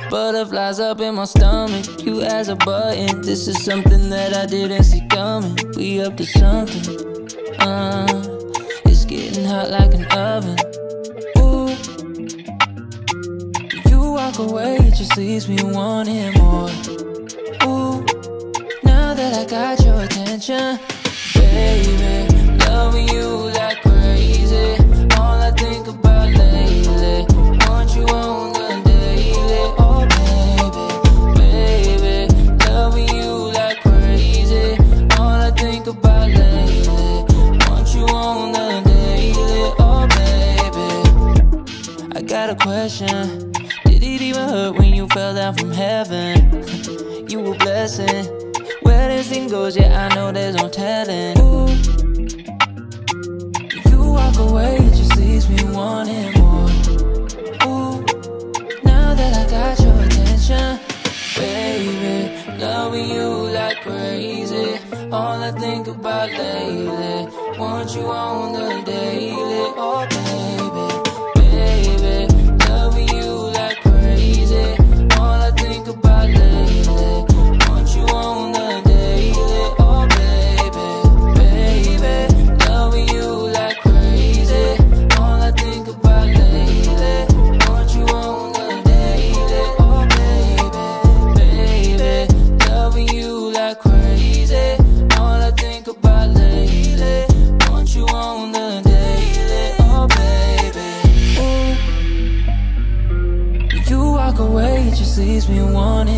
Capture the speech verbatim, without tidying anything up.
Butterflies up in my stomach, you as a button. This is something that I didn't see coming. We up to something, uh it's getting hot like an oven. Ooh, you walk away, it just leaves me wanting more. Ooh, now that I got your attention, baby, loving you like crazy. All I think about lately, want you on the daily. Oh baby, baby, loving you like crazy. All I think about lately, want you on the daily. Oh baby, I got a question. Did it even hurt when you fell down from heaven? You a blessing. Where this thing goes, yeah, I know there's no telling. Ooh, you walk away, it just leaves me wanting more. Ooh, now that I got your attention, baby, loving you like crazy. All I think about lately, want you on the daily. Oh baby, baby, loving you like crazy. All I think about lately, want you on the daily. Oh baby, baby, loving you like crazy. All I think about lately, want you on the daily. Oh baby, baby, loving you like crazy. All I think about lately, want you on the daily. Oh baby, ooh, you walk away, it just leaves me wanting